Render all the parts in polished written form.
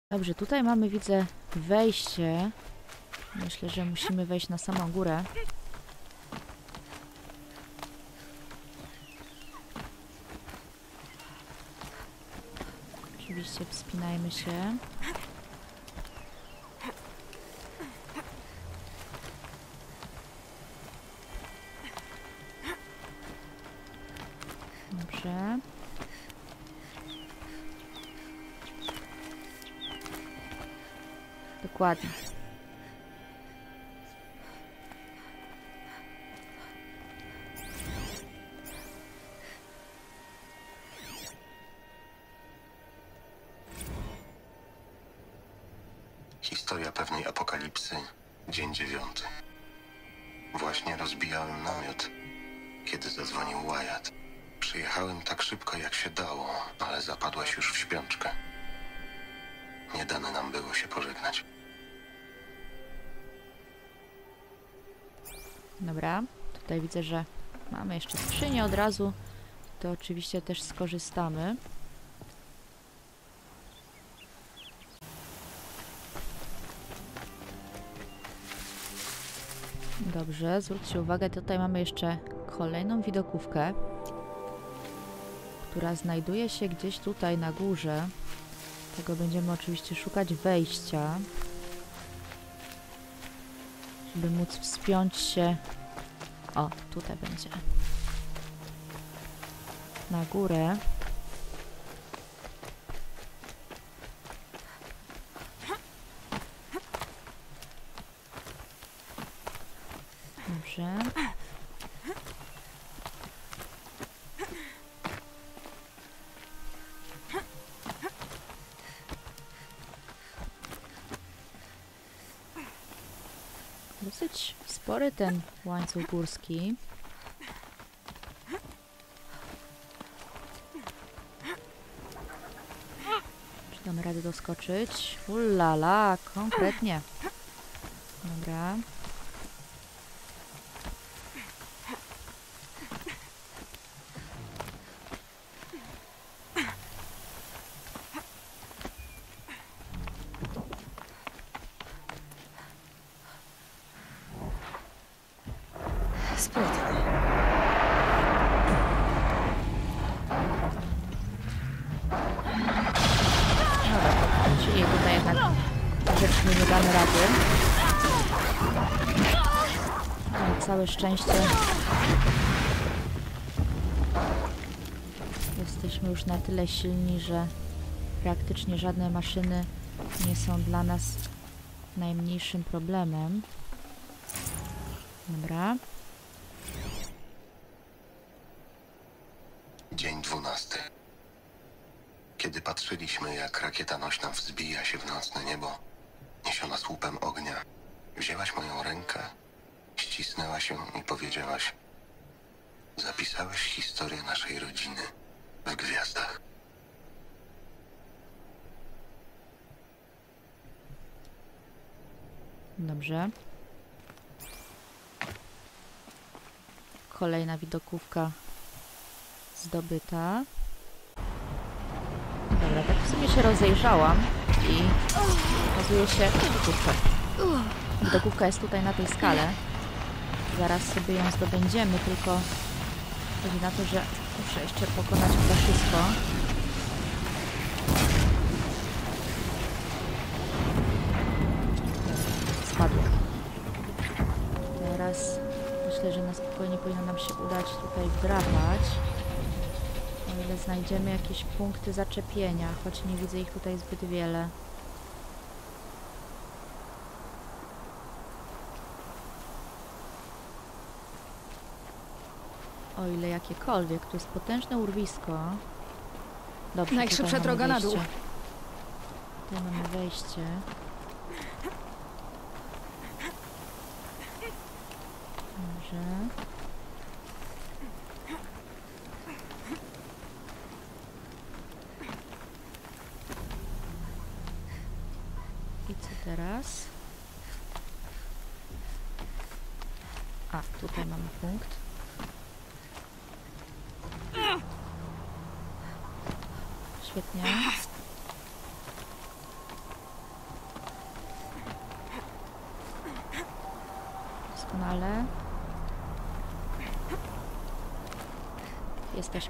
Dobrze, tutaj mamy, widzę, wejście. Myślę, że musimy wejść na samą górę. Oczywiście wspinajmy się. Dobrze. Dokładnie. Historia pewnej apokalipsy, dzień 9. Właśnie rozbijałem namiot, kiedy zadzwonił Wyatt. Przyjechałem tak szybko, jak się dało, ale zapadłaś już w śpiączkę. Nie dane nam było się pożegnać. Dobra, tutaj widzę, że mamy jeszcze skrzynię od razu. To oczywiście też skorzystamy. Dobrze, zwróćcie uwagę, tutaj mamy jeszcze kolejną widokówkę, która znajduje się gdzieś tutaj na górze. Tego będziemy oczywiście szukać wejścia, żeby móc wspiąć się. O, tutaj będzie. Na górę. Dobrze. Dosyć spory ten łańcuch górski. Czy damy radę doskoczyć? Ulala, konkretnie. Dobra. Sprytnie. Dobra, czyli tutaj jednak grzecznie nie damy rady. Ale całe szczęście jesteśmy już na tyle silni, że praktycznie żadne maszyny nie są dla nas najmniejszym problemem. Dobra. Dzień 12. Kiedy patrzyliśmy, jak rakieta nośna wzbija się w nocne niebo, niesiona słupem ognia, wzięłaś moją rękę, ścisnęłaś ją i powiedziałaś: zapisałeś historię naszej rodziny w gwiazdach. Dobrze. Kolejna widokówka zdobyta. Dobra, tak w sumie się rozejrzałam i okazuje się... Kurczę. Widokówka jest tutaj na tej skale. Zaraz sobie ją zdobędziemy, tylko chodzi na to, że muszę jeszcze pokonać ptaszysko. Spadło. Teraz myślę, że na spokojnie powinno nam się udać tutaj wdrapać. O ile znajdziemy jakieś punkty zaczepienia, choć nie widzę ich tutaj zbyt wiele. O ile jakiekolwiek, to jest potężne urwisko. Dobrze, Najszybsza droga na dół. Tutaj mamy wejście. Dobrze. I co teraz? A, tutaj mamy punkt. Świetnie. Doskonale. Jesteśmy.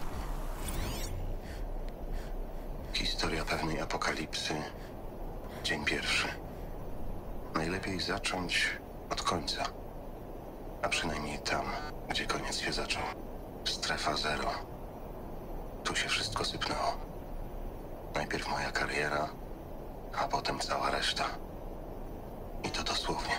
Historia pewnej apokalipsy. Dzień pierwszy. Najlepiej zacząć od końca. A przynajmniej tam, gdzie koniec się zaczął. Strefa zero. Tu się wszystko sypnęło. Najpierw moja kariera, a potem cała reszta. I to dosłownie.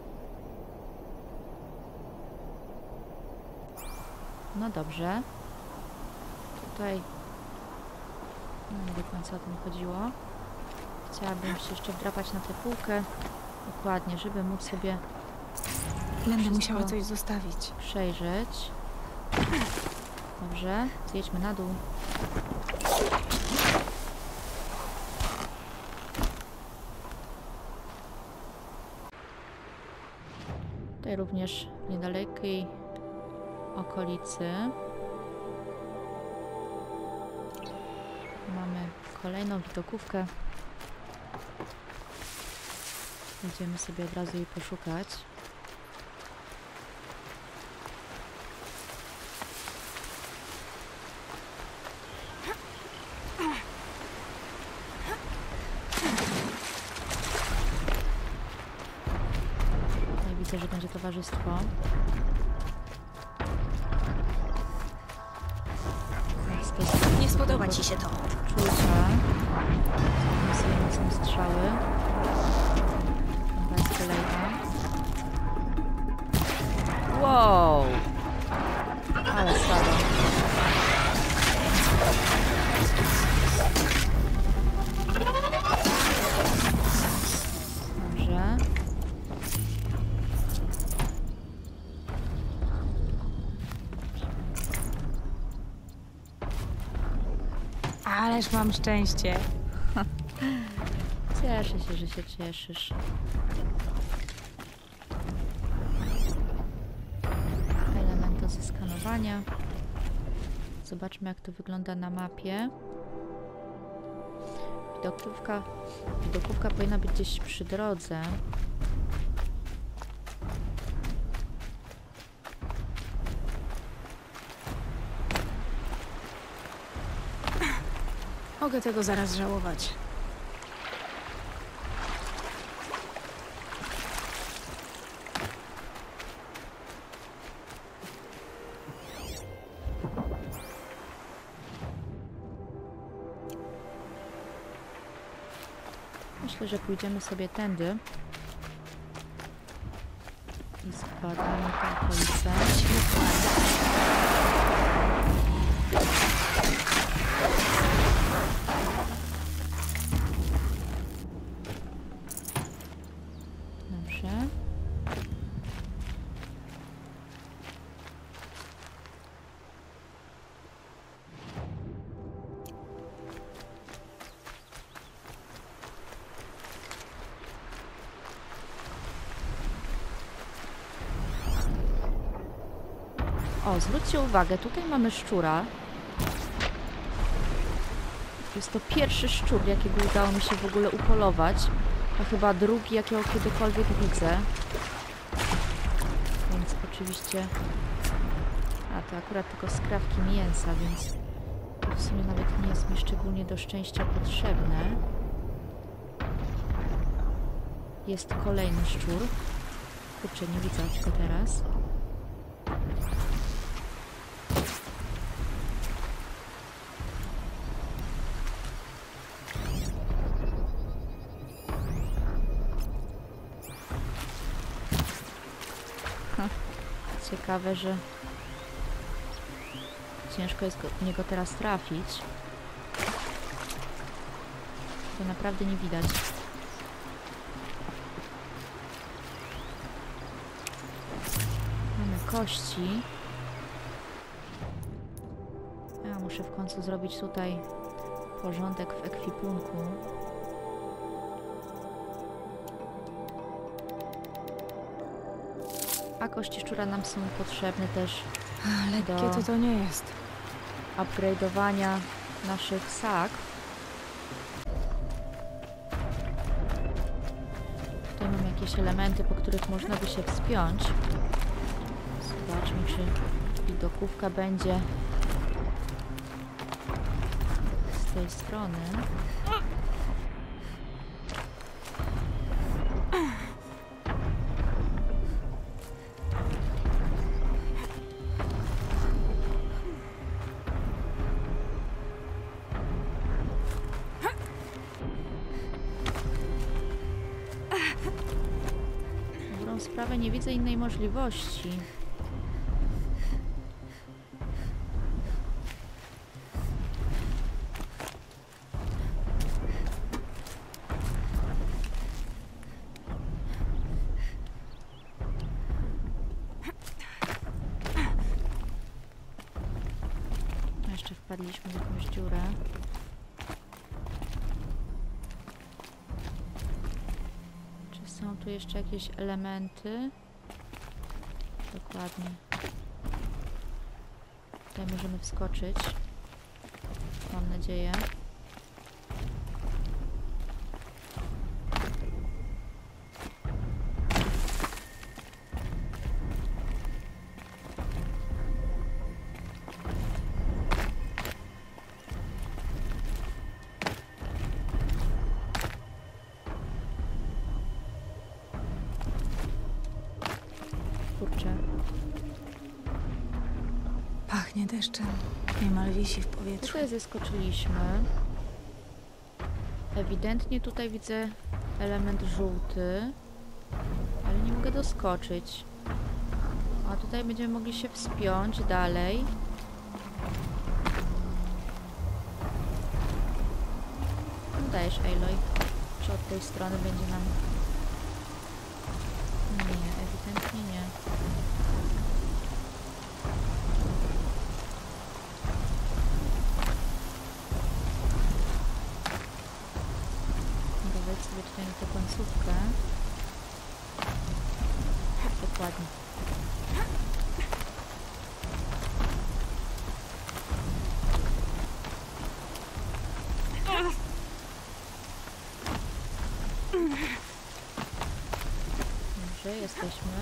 No dobrze. Tutaj nie do końca o tym chodziło. Chciałabym się jeszcze wdrapać na tę półkę. Dokładnie, żeby móc sobie Będę musiała coś zostawić. przejrzeć. Dobrze, zjedźmy na dół. Tutaj również w niedalekiej okolicy mamy kolejną widokówkę. Będziemy sobie od razu jej poszukać. Tutaj widzę, że będzie towarzystwo. Nie spodoba ci się to. Czulka. Mamy sobie mocne strzały. Dobra, jest kolejna. Wow! Ale słabo. Dobrze. Ależ mam szczęście. Cieszę się, że się cieszysz. Element do zeskanowania. Zobaczmy, jak to wygląda na mapie. Widokówka powinna być gdzieś przy drodze. Mogę tego zaraz żałować. Myślę, że pójdziemy sobie tędy. I zbadamy tę okolicę. Dobrze. O, zwróćcie uwagę, tutaj mamy szczura. Jest to pierwszy szczur, jakiego udało mi się w ogóle upolować. A chyba drugi, jakiego kiedykolwiek widzę. Więc oczywiście... A, to akurat tylko skrawki mięsa, więc... To w sumie nawet nie jest mi szczególnie do szczęścia potrzebne. Jest kolejny szczur. Kurczę, nie widzę go teraz. Ciekawe, że ciężko jest niego teraz trafić. To naprawdę nie widać. Mamy kości. Ja muszę w końcu zrobić tutaj porządek w ekwipunku. A kości szczura nam są potrzebne też Lekkie to nie jest. upgrade'owania naszych sakw. Tutaj mamy jakieś elementy, po których można by się wspiąć. Zobaczmy, czy widokówka będzie z tej strony. Na dobrą sprawę nie widzę innej możliwości. Jeszcze wpadliśmy w jakąś dziurę. Czy są tu jeszcze jakieś elementy? Dokładnie. Tutaj możemy wskoczyć. Mam nadzieję. Kurczę. Pachnie deszczem. Niemal wisi w powietrzu. Tutaj zeskoczyliśmy. Ewidentnie tutaj widzę element żółty, ale nie mogę doskoczyć. A tutaj będziemy mogli się wspiąć dalej. No dajesz, Aloy. Czy od tej strony będzie nam... Nie, ewidentnie nie. Wejdź sobie tutaj na tę końcówkę. Dokładnie. Dobrze, jesteśmy.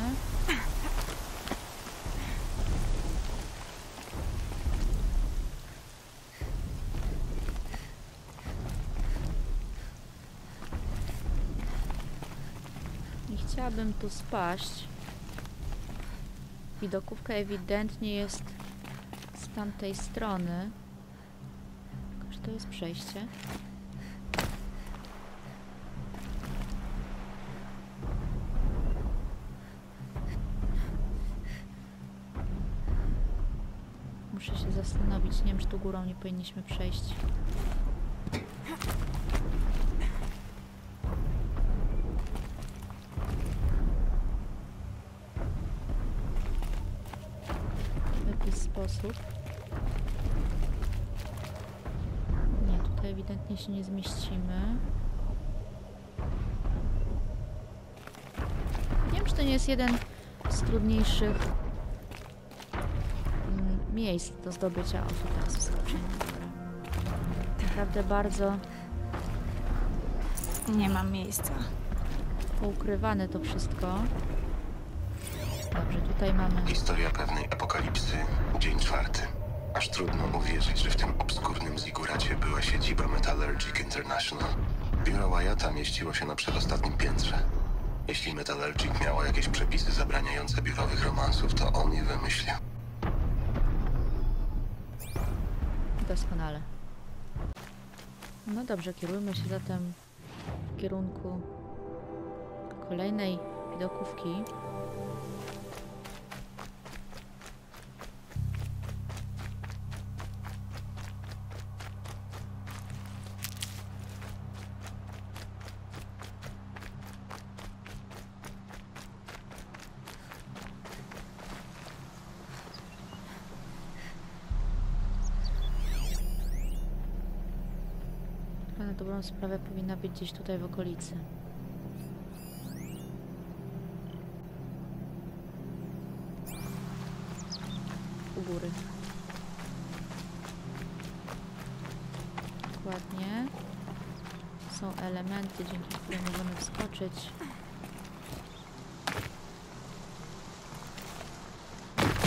Nie chciałabym tu spaść. Widokówka ewidentnie jest z tamtej strony. Tylko, że to jest przejście. Muszę się zastanowić. Nie wiem, czy tu górą nie powinniśmy przejść. W jakiś sposób. Nie, tutaj ewidentnie się nie zmieścimy. Nie wiem, czy to nie jest jeden z trudniejszych miejsc do zdobycia. O, tu teraz wskoczenie. Dobra. Naprawdę bardzo Nie mam miejsca. poukrywane to wszystko. Dobrze, tutaj mamy... Historia pewnej apokalipsy, dzień 4. Aż trudno uwierzyć, że w tym obskurnym ziguracie była siedziba Metallurgic International. Biuro Wyatta mieściło się na przedostatnim piętrze. Jeśli Metallurgic miało jakieś przepisy zabraniające biurowych romansów, to on je wymyślił. Doskonale. No dobrze, kierujmy się zatem w kierunku kolejnej widokówki. Na dobrą sprawę powinna być gdzieś tutaj w okolicy. U góry. Dokładnie. Są elementy, dzięki którym możemy wskoczyć.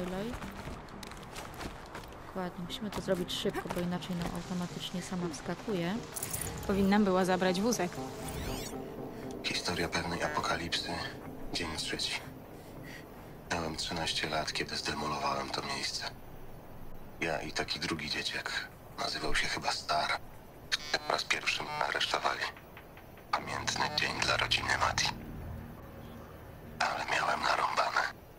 lej. Dokładnie, musimy to zrobić szybko, bo inaczej nam automatycznie sama wskakuje. Powinnam była zabrać wózek. Historia pewnej apokalipsy, dzień 3. Miałem 13 lat, kiedy zdemolowałem to miejsce. Ja i taki drugi dzieciak. Nazywał się chyba Star. Po raz pierwszy mnie aresztowali. Pamiętny dzień dla rodziny Mati. Ale miałem narąbane.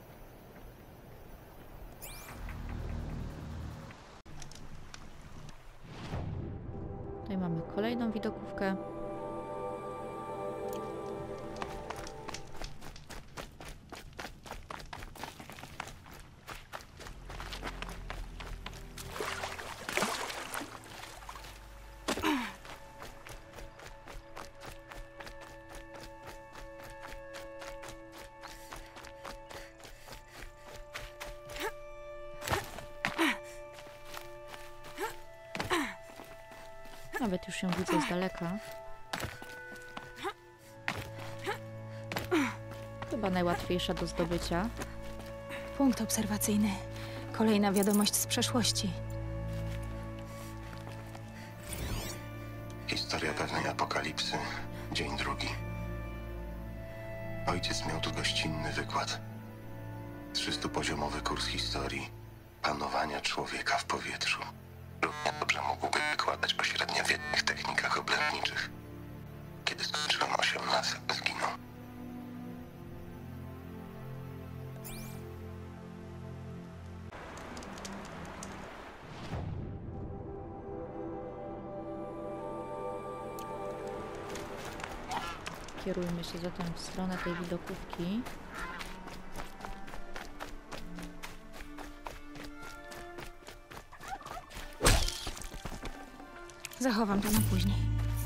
Tutaj mamy kolejną widokówkę. Nawet już ją widzę z daleka. Chyba najłatwiejsza do zdobycia. Punkt obserwacyjny. Kolejna wiadomość z przeszłości. Historia pewnej apokalipsy, dzień 2. Ojciec miał tu gościnny wykład. 300-poziomowy kurs historii panowania człowieka w powietrzu. Równie dobrze mógłby wykładać o średniowiecznych technikach oblężniczych. Kiedy skończyłem 8 lat, zginął. Kierujmy się zatem w stronę tej widokówki. Zachowam to na później.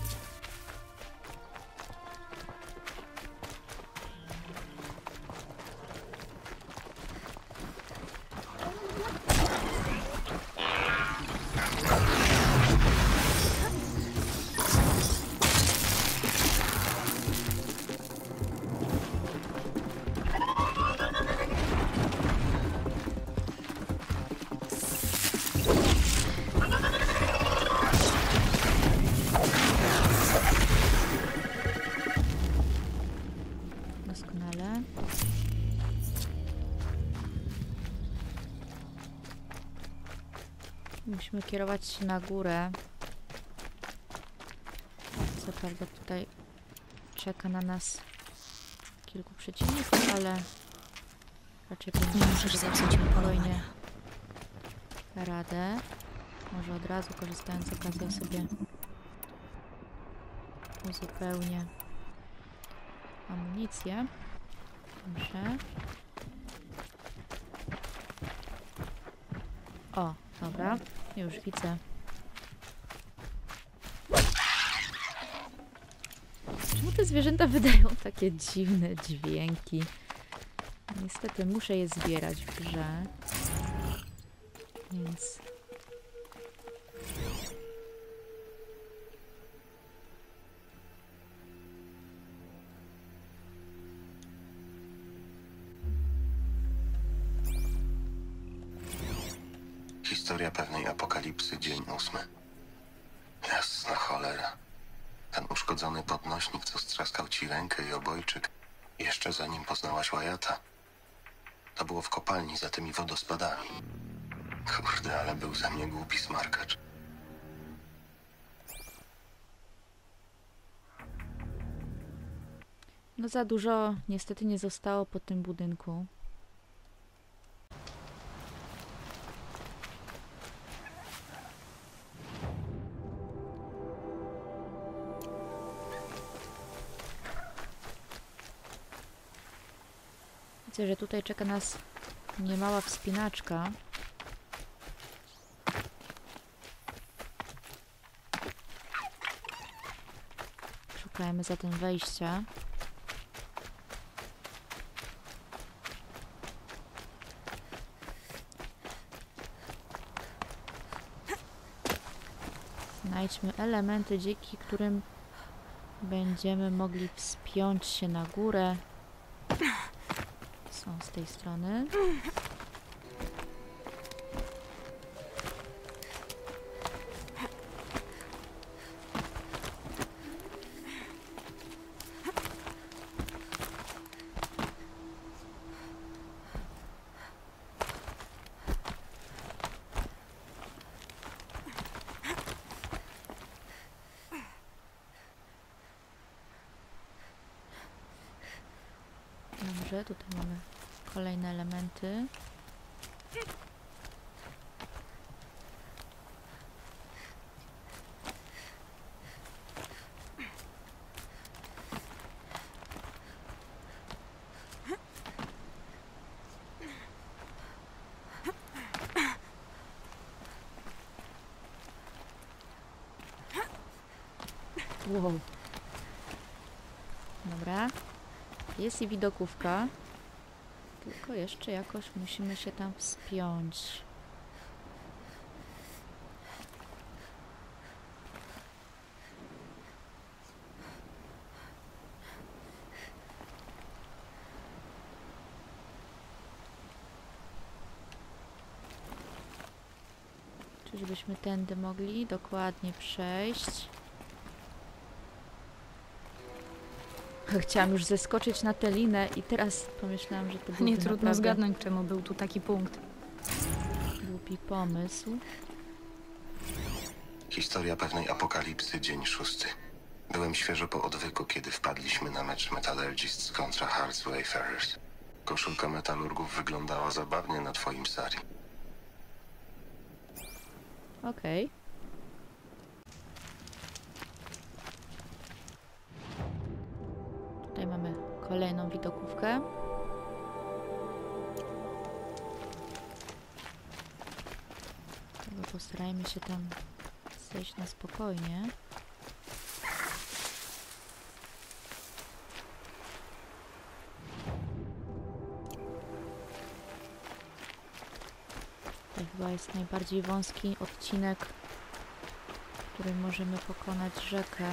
Doskonale. Musimy kierować się na górę. Co prawda tutaj czeka na nas kilku przeciwników, ale raczej Nie powinniśmy możesz sobie zepsuć mi spokojnie polowania. radę. Może od razu, korzystając z okazji, ja sobie uzupełnię amunicję. Dobrze. O, dobra. Już widzę. Czemu te zwierzęta wydają takie dziwne dźwięki? Niestety muszę je zbierać w grze. Więc... Historia pewnej apokalipsy, dzień 8. Jasna cholera. Ten uszkodzony podnośnik, co strzaskał ci rękę i obojczyk, jeszcze zanim poznałaś Wyatta. To było w kopalni za tymi wodospadami. Kurde, ale był ze mnie głupi smarkacz. No za dużo niestety nie zostało po tym budynku. Widzę, że tutaj czeka nas niemała wspinaczka. Szukajmy zatem wejścia. Znajdźmy elementy, dzięki którym będziemy mogli wspiąć się na górę. Są z tej strony. Dobrze, tutaj mamy kolejne elementy. Wow. Dobra. Jest i widokówka. Tylko jeszcze jakoś musimy się tam wspiąć. Czyżbyśmy tędy mogli dokładnie przejść? Chciałam już zeskoczyć na tę linę i teraz pomyślałam, że to byłby Nie trudno naprawdę zgadnąć, czemu był tu taki punkt. głupi pomysł. Historia pewnej apokalipsy, dzień 6. Byłem świeżo po odwyku, kiedy wpadliśmy na mecz Metallurgists kontra Hearts Wayfarers. Koszulka metalurgów wyglądała zabawnie na twoim sari. Okej. Tutaj mamy kolejną widokówkę. Tego postarajmy się tam zejść na spokojnie. To chyba jest najbardziej wąski odcinek, którym możemy pokonać rzekę.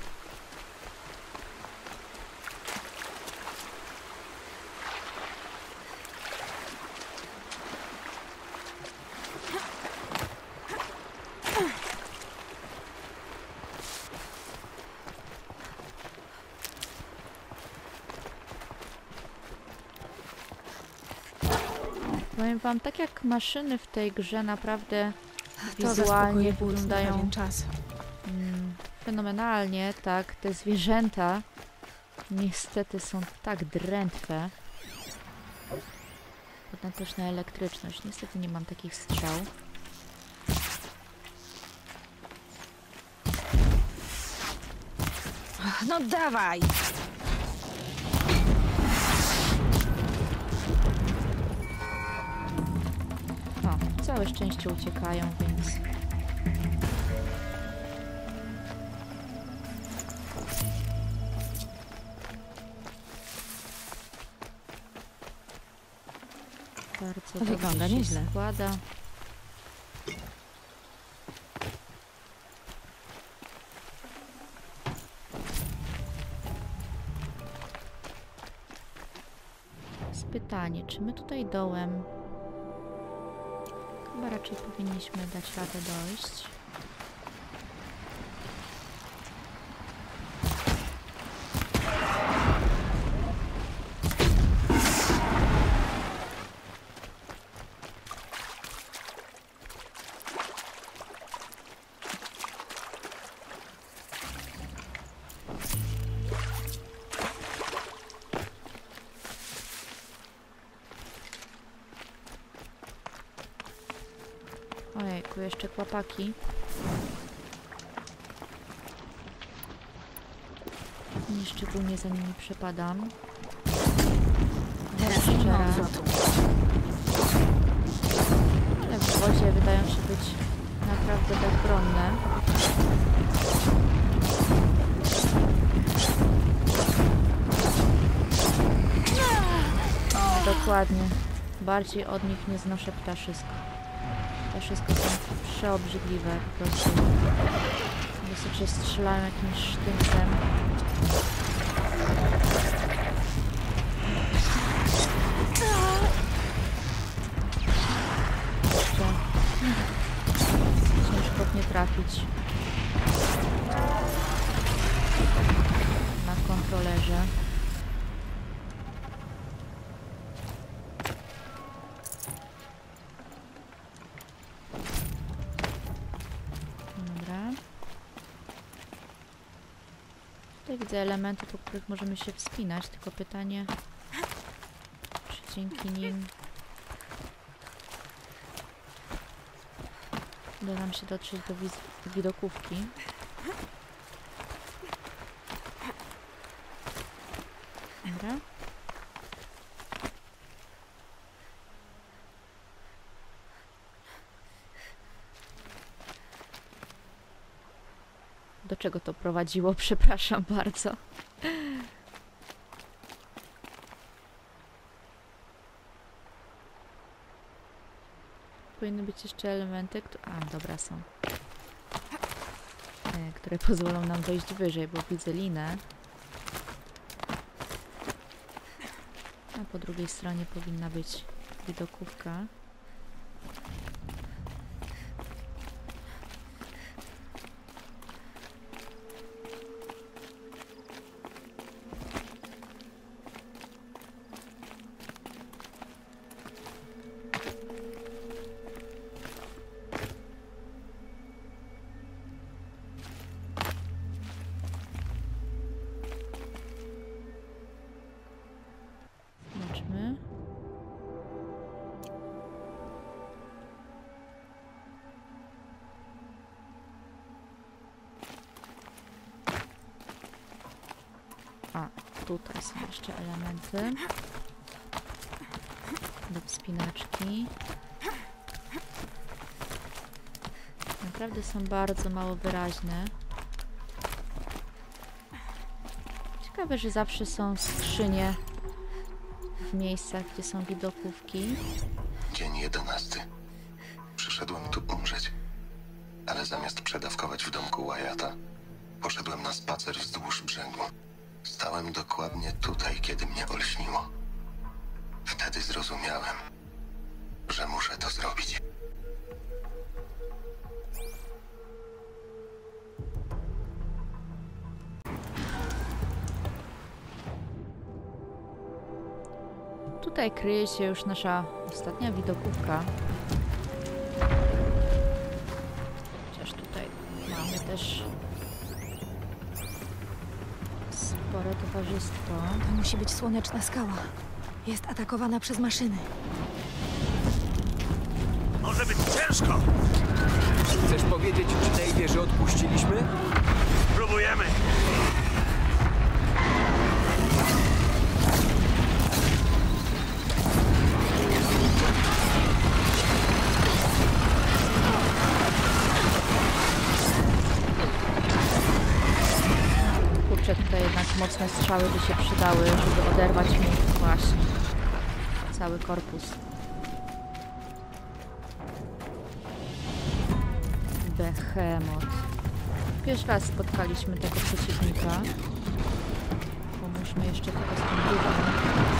Powiem wam, tak jak maszyny w tej grze naprawdę To wizualnie zaspokoi puls na wyglądają pewien czas. fenomenalnie, tak, te zwierzęta niestety są tak drętwe. Potem też na elektryczność. Niestety nie mam takich strzał. No dawaj! O, całe szczęście uciekają, więc... Bardzo Wygląda dobrze się nieźle. składa. Jest pytanie, czy my tutaj dołem... Chyba raczej powinniśmy dać radę dojść. Ojejku, jeszcze kłapaki. Nie szczególnie za nimi przepadam. Teraz nie ma Szczera. odwrotu. Ale w wodzie wydają się być naprawdę bezbronne. Dokładnie. Bardziej od nich nie znoszę ptaszysk. Ptaszyska są przeobrzydliwe po prostu. Wystarczy, że strzelają jakimś sztyncem. Jeszcze ciężko w nie trafić. Na kontrolerze. Dobra. Tutaj widzę elementy, po których możemy się wspinać, tylko pytanie, Dzięki nim uda nam się dotrzeć do widokówki. Dobra. Do czego to prowadziło? Przepraszam bardzo. Powinny być jeszcze elementy, dobra, są. Które pozwolą nam wejść wyżej, bo widzę linę. A po drugiej stronie powinna być widokówka. Zobaczmy. A, tutaj są jeszcze elementy do wspinaczki. Naprawdę są bardzo mało wyraźne. Ciekawe, że zawsze są skrzynie w miejscach, gdzie są widokówki. Dzień 11. Przyszedłem tu umrzeć. Ale zamiast przedawkować w domku Wyatta, poszedłem na spacer wzdłuż brzegu. Stałem dokładnie tutaj, kiedy mnie olśniło. Wtedy zrozumiałem, że muszę to zrobić. Tutaj kryje się już nasza ostatnia widokówka. Chociaż tutaj mamy też spore towarzystwo. To musi być słoneczna skała. Jest atakowana przez maszyny. Może być ciężko! Chcesz powiedzieć, czy tej wieży odpuściliśmy? Spróbujemy! Kurczę, tutaj jednak mocne strzały by się przydały, żeby oderwać mi właśnie cały korpus. Behemoth. Pierwszy raz spotkaliśmy tego przeciwnika. Pomóżmy jeszcze tylko z tym drugim.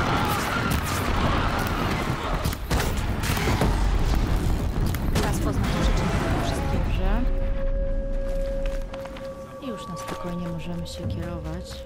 Teraz poznam przyczynę tego wszystkiego. Dobrze. I już na spokojnie możemy się kierować.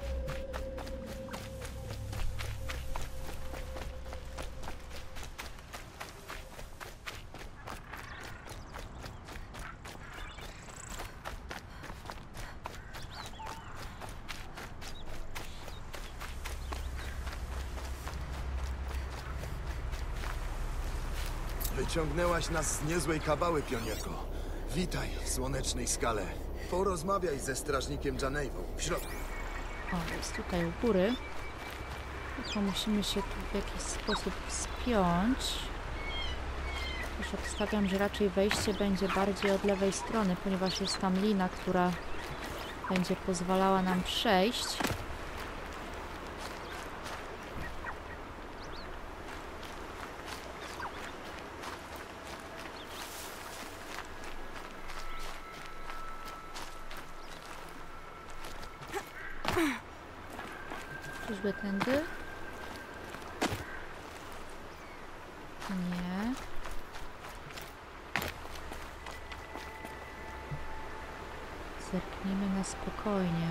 Wyciągnęłaś nas z niezłej kabały, pionierko. Witaj w słonecznej skale. Porozmawiaj ze strażnikiem Janejwą w środku. O, jest tutaj u góry. Tylko musimy się tu w jakiś sposób wspiąć. Już obstawiam, że raczej wejście będzie bardziej od lewej strony, ponieważ jest tam lina, która będzie pozwalała nam przejść. Czyżby tędy? Nie. Zerknijmy na spokojnie.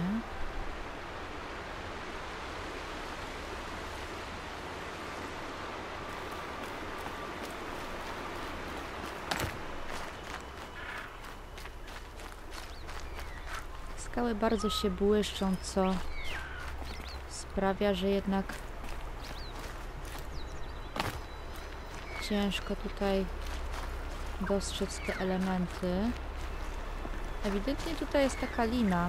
Skały bardzo się błyszczą, co sprawia, że jednak Ciężko tutaj dostrzec te elementy. Ewidentnie tutaj jest taka lina.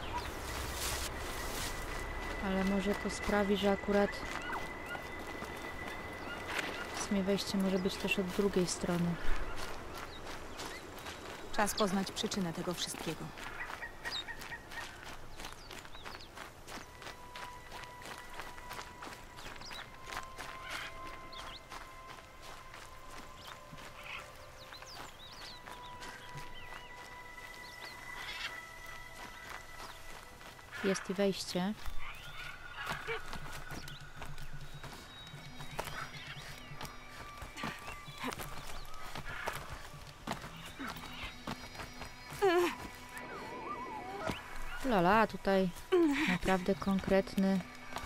Ale może to sprawi, że akurat w sumie wejście może być też od drugiej strony. Czas poznać przyczynę tego wszystkiego. Jest i wejście. Lala, tutaj naprawdę konkretny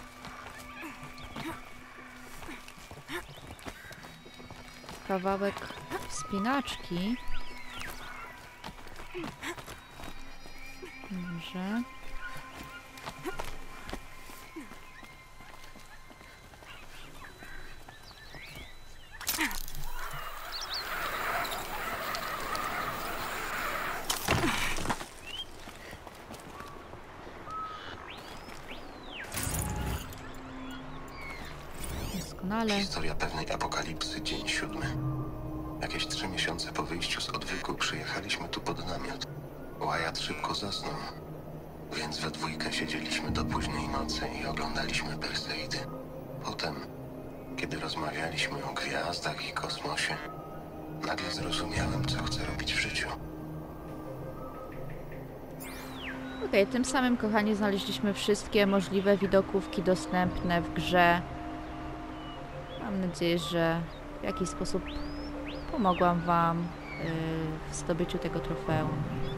kawałek wspinaczki. Dobrze. Doskonale. Historia pewnej apokalipsy, dzień 7. Jakieś 3 miesiące po wyjściu z odwyku przyjechaliśmy tu pod namiot. Wyatt szybko zasnął, więc we dwójkę siedzieliśmy do późnej nocy i oglądaliśmy Perseidy. Potem, kiedy rozmawialiśmy o gwiazdach i kosmosie, nagle zrozumiałem, co chcę robić w życiu. Okej, tym samym, kochani, znaleźliśmy wszystkie możliwe widokówki dostępne w grze. Mam nadzieję, że w jakiś sposób pomogłam Wam w zdobyciu tego trofeum.